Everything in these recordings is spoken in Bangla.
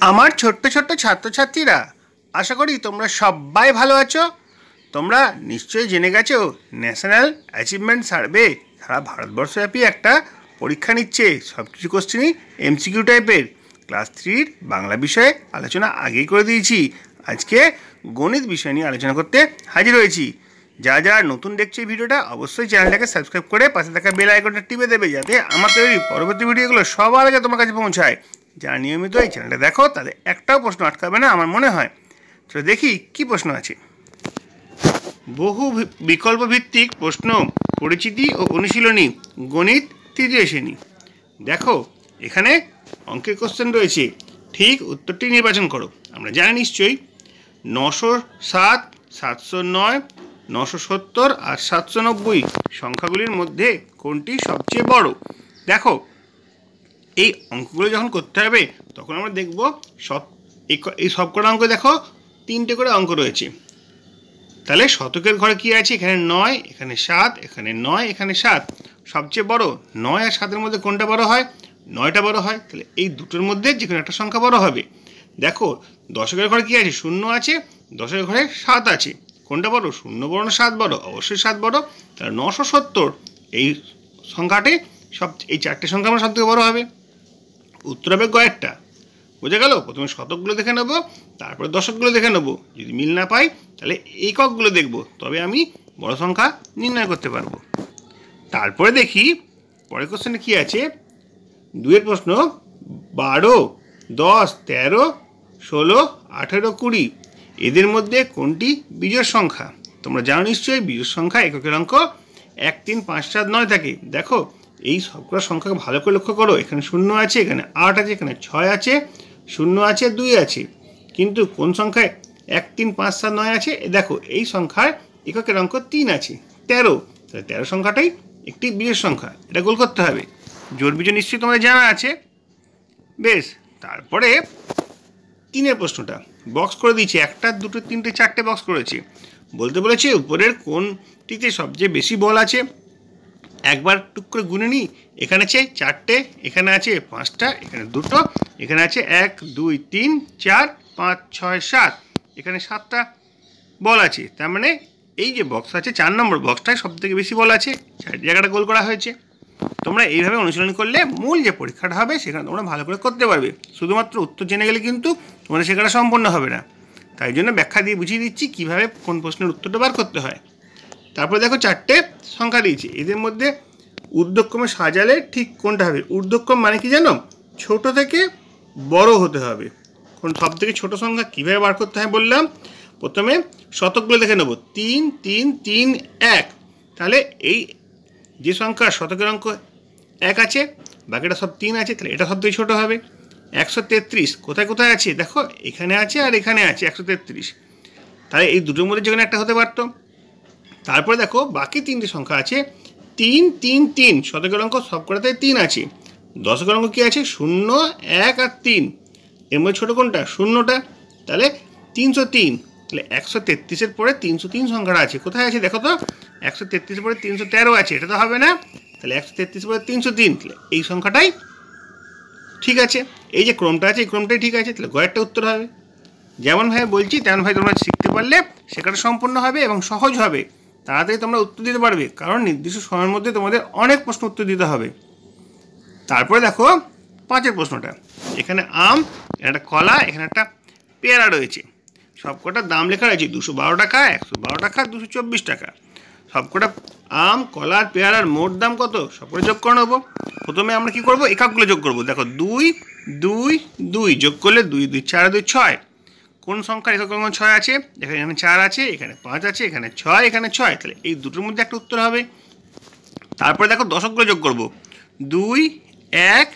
আমার ছোট্ট ছোট্ট ছাত্রছাত্রীরা, আশা করি তোমরা সবাই ভালো আছো। তোমরা নিশ্চয়ই জেনে গেছো ন্যাশনাল অ্যাচিভমেন্ট সার্ভে সারা ভারতবর্ষব্যাপী একটা পরীক্ষা নিচ্ছে। সব কিছু কোশ্চেনই এমসিকিউ টাইপের। ক্লাস 3 বাংলা বিষয়ে আলোচনা আগেই করে দিয়েছি। আজকে গণিত বিষয় নিয়ে আলোচনা করতে হাজির হয়েছি। যারা যারা নতুন দেখছে এই ভিডিওটা, অবশ্যই চ্যানেলটাকে সাবস্ক্রাইব করে পাশে থাকা বেল আইকনটা টিপে দেবে, যাতে আমার তৈরি পরবর্তী ভিডিওগুলো সবার আগে তোমার কাছে পৌঁছায়। যারা নিয়মিত এই চ্যানেলটা দেখো তাদের একটাও প্রশ্ন আটকাবে না আমার মনে হয়। তো দেখি কি প্রশ্ন আছে। বহু বিকল্প ভিত্তিক প্রশ্ন, পরিচিতি ও অনুশীলনী, গণিত তৃতীয় শ্রেণী। দেখো এখানে অঙ্কের কোশ্চেন রয়েছে, ঠিক উত্তরটি নির্বাচন করো। আমরা জানি নিশ্চয়ই 907, 709, 970 আর 790 সংখ্যাগুলির মধ্যে কোনটি সবচেয়ে বড়। দেখো এই অঙ্কগুলো যখন করতে হবে তখন আমরা দেখব এই সবকটা অঙ্ক দেখো 3টে করে অঙ্ক রয়েছে। তাহলে শতকের ঘরে কি আছে? এখানে 9, এখানে 7, এখানে 9, এখানে 7। সবচেয়ে বড় 9 আর 7-এর মধ্যে কোনটা বড় হয়? 9টা বড় হয়। তাহলে এই দুটোর মধ্যে যে কোনো একটা সংখ্যা বড় হবে। দেখো দশকের ঘরে কি আছে? 0 আছে, দশের ঘরে 7 আছে। কোনটা বড়? 0 বড় না 7 বড়? অবশ্যই 7 বড়। তাহলে 970 এই সংখ্যাটি এই 4টে সংখ্যা আমার সবথেকে বড় হবে। উত্তর হবে গয়েরটা। বোঝা গেল? প্রথমে শতকগুলো দেখে নেব, তারপরে দশকগুলো দেখে নেব। যদি মিল না পাই তাহলে এককগুলো দেখব, তবে আমি বড় সংখ্যা নির্ণয় করতে পারবো। তারপরে দেখি পরের কোশ্চেনে কি আছে। 2-এর প্রশ্ন, 12, 10, 13, 16, 18, 20 এদের মধ্যে কোনটি বিজোড় সংখ্যা? তোমরা জানো নিশ্চয়ই বিজোড় সংখ্যা এককের অঙ্ক 1, 3, 5, 7, 9 থাকে। দেখো এই সবগুলো সংখ্যাকে ভালো করে লক্ষ্য করো। এখানে 0 আছে, এখানে 8 আছে, এখানে 6 আছে, 0 আছে, 2 আছে। কিন্তু কোন সংখ্যায় 1, 3, 5, 7, 9 আছে? দেখো এই সংখ্যার এককের অঙ্ক 3 আছে, 13। তাহলে 13 সংখ্যাটাই একটি বিজোড় সংখ্যা। এটা গোল করতে হবে। জোড় বিজোড় নিশ্চয়ই তোমাদের জানা আছে। বেশ, তারপরে 3-এর প্রশ্নটা বক্স করে দিয়েছে। 1, 2, 3, 4টে বক্স করেছে। বলতে বলেছে উপরের কোনটিতে সবচেয়ে বেশি বল আছে। একবার টুক করে গুনে নিই। এখানে আছে 4টে, এখানে আছে 5টা, এখানে 2টো, এখানে আছে 1, 2, 3, 4, 5, 6, 7, এখানে 7টা বল আছে। তার মানে এই যে বক্স আছে 4 নম্বর বক্সটায় সবথেকে বেশি বল আছে। 4 জায়গাটা গোল করা হয়েছে। তোমরা এইভাবে অনুশীলন করলে মূল যে পরীক্ষাটা হবে সেখানে তোমরা ভালো করে করতে পারবে। শুধুমাত্র উত্তর জেনে গেলে কিন্তু তোমাদের শেখাটা সম্পূর্ণ হবে না। তাই জন্য ব্যাখ্যা দিয়ে বুঝিয়ে দিচ্ছি কীভাবে কোন প্রশ্নের উত্তরটা বার করতে হয়। তারপরে দেখো 4টে সংখ্যা দিয়েছে। এদের মধ্যে ঊর্ধ্বক্রমে সাজালে ঠিক কোনটা হবে? ঊর্ধ্বক্রম মানে কি জানো? ছোট থেকে বড় হতে হবে। কোন সব থেকে ছোট সংখ্যা কীভাবে বার করতে হয় বললাম। প্রথমে শতকগুলো দেখে নেব। 3, 3, 3, 1। তাহলে এই যে সংখ্যা শতকের অঙ্ক 1 আছে, বাকিটা সব 3 আছে, তাহলে এটা সব থেকে ছোটো হবে। 133 কোথায় কোথায় আছে? দেখো এখানে আছে আর এখানে আছে 133। তাহলে এই দুটোর মধ্যে যে কোনো একটা হতে পারতো। তারপরে দেখো বাকি 3টে সংখ্যা আছে 3, 3, 3। শতকের অঙ্ক সবকটাতে 3 আছে। দশকের অঙ্ক কী আছে? 0, 1 আর 3। এর মধ্যে ছোটো কোনটা? 0টা। তাহলে 303। তাহলে 133-এর পরে 303 সংখ্যাটা আছে। কোথায় আছে দেখো তো? 133-এর পরে 313 আছে। এটা তো হবে না। তাহলে 133-এর পরে 303, তাহলে এই সংখ্যাটাই ঠিক আছে। এই যে ক্রমটা আছে এই ক্রমটাই ঠিক আছে। তাহলে গয়েরটা উত্তর হবে। যেমনভাবে বলছি তেমনভাবে তোমরা শিখতে পারলে শেখাটা সম্পূর্ণ হবে এবং সহজ হবে। তাড়াতাড়ি তোমরা উত্তর দিতে পারবে, কারণ নির্দিষ্ট সময়ের মধ্যে তোমাদের অনেক প্রশ্ন উত্তর দিতে হবে। তারপরে দেখো 5-এর প্রশ্নটা। এখানে আম, একটা কলা, এখানে একটা পেয়ারা রয়েছে। সবকটার দাম লেখা রয়েছে 212 টাকা, 112 টাকা, 224 টাকা। সবকটা আম, কলা আর পেয়ারার মোট দাম কত? সবকটা যোগ করে নেবো। প্রথমে আমরা কি করব? এককগুলো যোগ করব। দেখো 2, 2, 2 যোগ করলে 2, 2, 4, 2, 6। কোন সংখ্যার একক অঙ্ক 6 আছে? এখানে 4 আছে, এখানে 5 আছে, এখানে 6, এখানে 6। তাহলে এই দুটোর মধ্যে একটা উত্তর হবে। তারপরে দেখো দশকগুলো যোগ করব। 2, 1,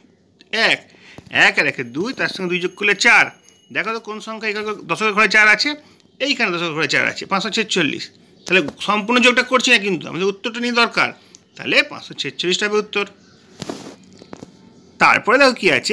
1, 1 আর 1, 2, তার সঙ্গে 2 যোগ করলে 4। দেখো তো কোন সংখ্যা দশকের ঘরে 4 আছে? এইখানে দশকের ঘরে 4 আছে, 546। তাহলে সম্পূর্ণ যোগটা করছি না, কিন্তু আমাদের উত্তরটা নিয়ে দরকার। তাহলে 546টা হবে উত্তর। তারপরে দেখো কি আছে।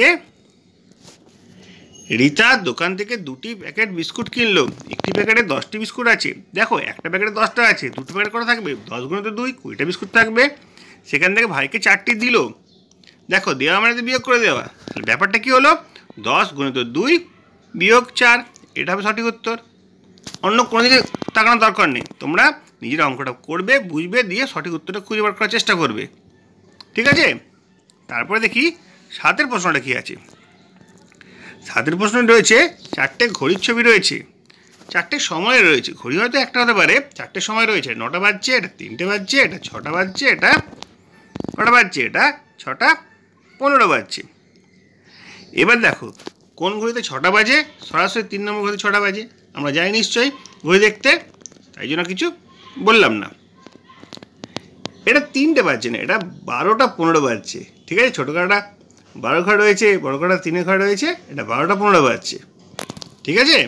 রিতা দোকান থেকে 2টি প্যাকেট বিস্কুট কিনলো। একটি প্যাকেটে 10টি বিস্কুট আছে। দেখো একটা প্যাকেটে 10টা আছে, 2টো প্যাকেট করা থাকবে। 10 গুণে তো 2, 20টা বিস্কুট থাকবে। সেখান থেকে ভাইকে 4টি দিল। দেখো দেওয়া মানে বিয়োগ করে দেওয়া। তাহলে ব্যাপারটা কি হলো? 10 × 2 - 4, এটা হবে সঠিক উত্তর। অন্য কোনো দিকে তাকানোর দরকার নেই, তোমরা নিজের অঙ্কটা করবে, বুঝবে, দিয়ে সঠিক উত্তরটা খুঁজে বার করার চেষ্টা করবে। ঠিক আছে, তারপরে দেখি 7 প্রশ্নটা কী আছে। 7 প্রশ্ন রয়েছে 4টে ঘড়ির ছবি রয়েছে, 4টে সময় রয়েছে। ঘড়ি হয়তো একটা হতে পারে, 4টে সময় রয়েছে। 9টা বাজছে, এটা 3টে বাজছে, এটা 6টা বাজছে, এটা কটা বাজছে, এটা 6টা 15 বাজছে। এবার দেখো কোন ঘড়িতে 6টা বাজে, সরাসরি 3 নম্বর ঘড়িতে 6টা বাজে। আমরা যাই নিশ্চয়ই ঘড়ি দেখতে, তাই জন্য কিছু বললাম না। এটা 3টে বাজছে না, এটা 12টা 15 বাজছে। ঠিক আছে, ছোটো কাটা 12 ঘর রয়েছে, বড় কাটা 3 ঘর রয়েছে, এটা 12টা 15 বাজছে। ঠিক আছে,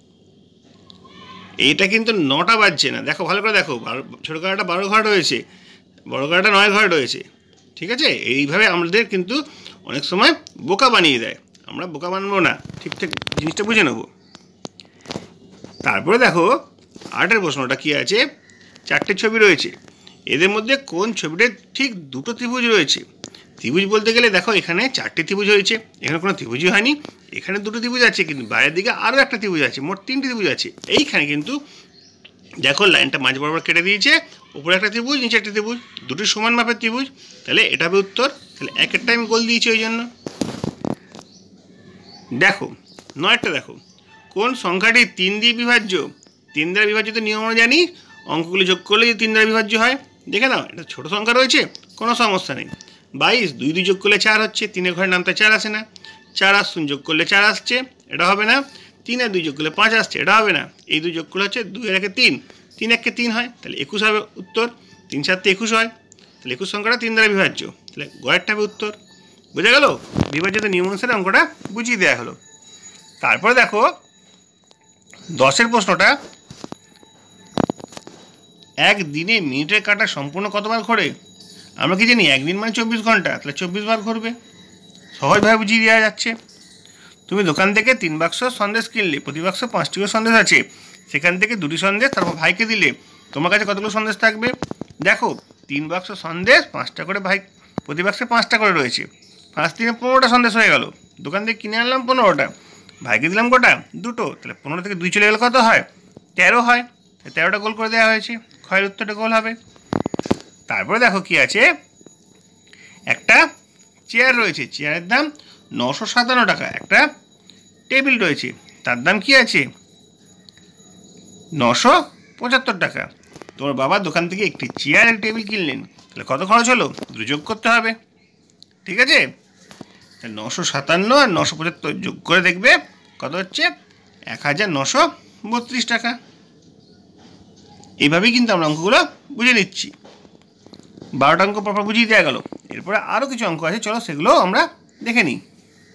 এইটা কিন্তু 9টা বাজছে না। দেখো ভালো করে দেখো, ছোটো কাটাটা 12 ঘর রয়েছে, বড় কাটাটা 9 ঘর রয়েছে। ঠিক আছে, এইভাবে আমাদের কিন্তু অনেক সময় বোকা বানিয়ে দেয়। আমরা বোকা বানাবো না, ঠিকঠাক জিনিসটা বুঝে নেব। তারপরে দেখো 8 প্রশ্নটা কী আছে। 4টে ছবি রয়েছে, এদের মধ্যে কোন ছবিতে ঠিক 2টো ত্রিভুজ রয়েছে। ত্রিভুজ বলতে গেলে দেখো এখানে 4টে ত্রিভুজ হয়েছে, এখানে কোনো ত্রিভুজই হয়নি। এখানে 2টো ত্রিভুজ আছে, কিন্তু বাইরের দিকে আরও একটা ত্রিভুজ আছে, মোট 3টে ত্রিভুজ আছে। এইখানে কিন্তু দেখো লাইনটা মাঝ বরাবর কেটে দিয়েছে, উপরে একটা ত্রিভুজ, নিচে একটা ত্রিভুজ, দুটো সমান মাপের ত্রিভুজ। তাহলে এটা হবে উত্তর। তাহলে একটা আমি গোল দিয়েছি ওই জন্য। দেখো 9টা দেখো, কোন সংখ্যাটি 3 দিয়ে বিভাজ্য। 3 দ্বারা বিভাজ্য নিয়ম আমরা জানি, অঙ্কগুলি যোগ করলে যদি 3 দ্বারা বিভাজ্য হয়। দেখে নাও, এটা ছোটো সংখ্যা রয়েছে, কোনো সমস্যা নেই। 22, 2 2 যোগ করলে 4 হচ্ছে, 3 ঘরের নামটা 4 আসে না। 4 আর 0 যোগ করলে 4 আসছে, এটা হবে না। 3 আর 2 যোগ করলে 5 আসছে, এটা হবে না। এই 2 যোগ করলে হচ্ছে 2 আর 1 3, 3 1 3 হয়, তাহলে 21 হবে উত্তর। 3 7 21 হয়, তাহলে 21 সংখ্যাটা 3 দ্বারা বিভাজ্য, তাহলে গয়েরটা হবে উত্তর। বোঝা গেল, বিভাজ্যতা নিয়ম অনুসারে অঙ্কটা বুঝিয়ে দেওয়া হলো। তারপরে দেখো 10 প্রশ্নটা, একদিনে মিনিটের কাঁটা সম্পূর্ণ কতবার ঘোরে। আমরা কি জানি একদিন মানে 24 ঘন্টা, তাহলে 24 বার ঘুরবে। সহজভাবে বুঝিয়ে দেওয়া যাচ্ছে। তুমি দোকান থেকে 3 বাক্স সন্দেশ কিনলে, প্রতি বাক্সে 5টি করে সন্দেশ আছে। সেখান থেকে 2টি সন্দেশ তারপর ভাইকে দিলে, তোমার কাছে কতগুলো সন্দেশ থাকবে। দেখো 3 বাক্স সন্দেশ, 5টা করে ভাই, প্রতি বাক্সে 5টা করে রয়েছে। 5 3 15টা সন্দেশ হয়ে গেল। দোকান থেকে কিনে আনলাম 15টা, ভাইকে দিলাম কটা, 2টো, তাহলে 15 থেকে 2 চলে গেলে কত হয়, 13 হয়। 13টা গোল করে দেওয়া হয়েছে, ক্ষয়ের উত্তরটা গোল হবে। তারপরে দেখো কি আছে, একটা চেয়ার রয়েছে, চেয়ারের দাম 957 টাকা। একটা টেবিল রয়েছে, তার দাম কি আছে 975 টাকা। তোমার বাবা দোকান থেকে একটি চেয়ার এক টেবিল কিনলেন, তাহলে কত খরচ হলো, দুটো যোগ করতে হবে। ঠিক আছে, 957 আর 975 যোগ করে দেখবে কত হচ্ছে, 1932 টাকা। এইভাবেই কিন্তু আমরা অঙ্কগুলো বুঝে নিচ্ছি। 12টা অঙ্ক পরপর বুঝিয়ে দেওয়া গেল। এরপরে আরও কিছু অঙ্ক আছে, চলো সেগুলো আমরা দেখে নিই।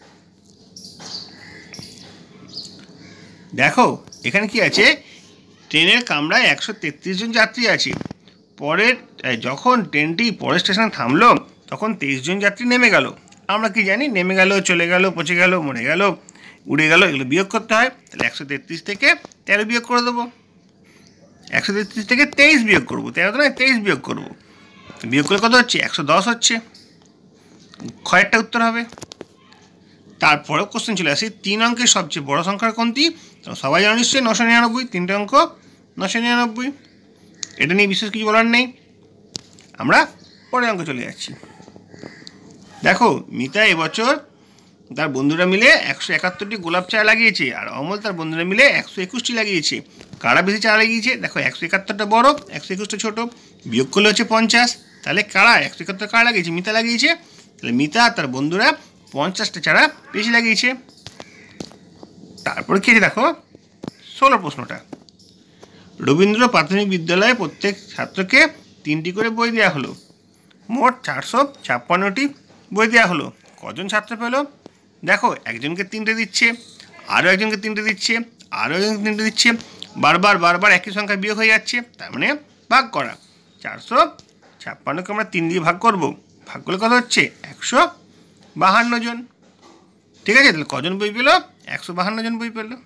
দেখো এখানে কি আছে, ট্রেনের কামরায় 133 জন যাত্রী আছে। যখন ট্রেনটি পরের স্টেশনে থামলো, তখন 23 জন যাত্রী নেমে গেল। আমরা কি জানি, নেমে গেল, চলে গেল, পচে গেল, মরে গেল, উড়ে গেল, এগুলো বিয়োগ করতে হয়। তাহলে 133 থেকে 13 বিয়োগ করে দেবো। 133 থেকে 23 বিয়োগ করবো, 13 তো নয়, 23 বিয়োগ করবো। বিয়োগ করলে কত হচ্ছে, 110 হচ্ছে। ক্ষয়েরটা উত্তর হবে। তারপরে কোশ্চেন চলে আসি, 3 অঙ্কের সবচেয়ে বড় সংখ্যা কোনটি। সবাই জানো নিশ্চয়ই 999, 3টে অঙ্ক 999। এটা নিয়ে বিশেষ কিছু বলার নেই। আমরা পরের অঙ্ক চলে যাচ্ছি। দেখো মিতা এবছর তার বন্ধুরা মিলে 171টি গোলাপ চারা লাগিয়েছে, আর অমল তার বন্ধুরা মিলে 121টি লাগিয়েছে। কারা বেশি চারা লাগিয়েছে। দেখো 171টা বড়, 121টা ছোটো, বিয়োগ করলে হচ্ছে 50। তাহলে কারা 171 কারা লাগিয়েছে, মিতা লাগিয়েছে। তাহলে মিতা আর তার বন্ধুরা 50টা চারা বেশি লাগিয়েছে। তারপরে কি আছে দেখো 16 প্রশ্নটা, রবীন্দ্র প্রাথমিক বিদ্যালয়ে প্রত্যেক ছাত্রকে 3টি করে বই দেওয়া হলো। মোট 456টি বই দেওয়া হলো। কজন ছাত্র পেল। দেখো একজনকে 3টে দিচ্ছে, আরও একজনকে 3টে দিচ্ছে, আরও একজনকে 3টে দিচ্ছে, বারবার একই সংখ্যা বিয়োগ হয়ে যাচ্ছে। তার মানে ভাগ করা, 456কে আমরা 3 দিয়ে ভাগ করব। ভাগ করলে কত হচ্ছে, 152 জন। ঠিক আছে, তাহলে কজন বই পেল, 152 জন বই পেল।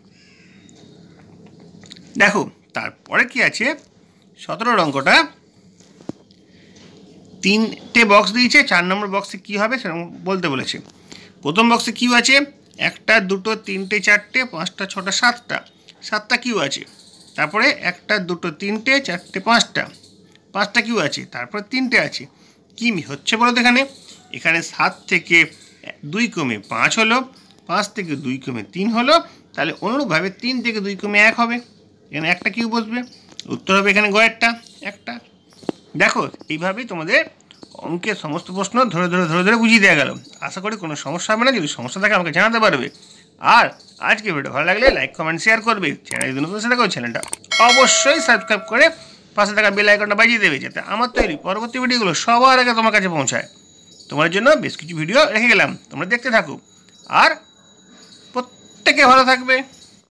দেখো তারপরে কি আছে 17 অঙ্কটা, 3টে বক্স দিয়েছে, 4 নম্বর বক্সে কী হবে সেরকম বলতে বলেছে। প্রথম বক্সে কিউ আছে, একটা, দুটো, তিনটে, চারটে, পাঁচটা, ছটা, সাতটা। সাতটা কিউ আছে। তারপরে একটা, দুটো, তিনটে, চারটে, পাঁচটা। পাঁচটা কিউ আছে। তারপরে তিনটে আছে। কি হচ্ছে বলো তো এখানে? এখানে 7 থেকে 2 কমে 5 হলো, 5 থেকে 2 কমে 3 হলো। তাহলে অনুরূপভাবে 3 থেকে 2 কমে 1 হবে। এখানে একটা কিউ বসবে। উত্তর হবে এখানে গয়েরটা একটা। দেখো, এইভাবেই তোমাদের অঙ্কের সমস্ত প্রশ্ন ধরে ধরে ধরে ধরে বুঝিয়ে দেওয়া গেল। আশা করি কোনো সমস্যা হবে না। যদি সমস্যা থাকে আমাকে জানাতে পারবে। আর আজকে ভিডিও ভালো লাগলে লাইক, কমেন্ট, শেয়ার করবে। চ্যানেল যদি নতুন সেটা চ্যানেলটা অবশ্যই সাবস্ক্রাইব করে পাশে থাকা বেল আইকনটা বাজিয়ে দেবে, যাতে আমার তৈরি পরবর্তী ভিডিওগুলো সবার আগে তোমার কাছে পৌঁছায়। তোমার জন্য বেশ কিছু ভিডিও রেখে গেলাম, তোমরা দেখতে থাকো। আর প্রত্যেকে ভালো থাকবে।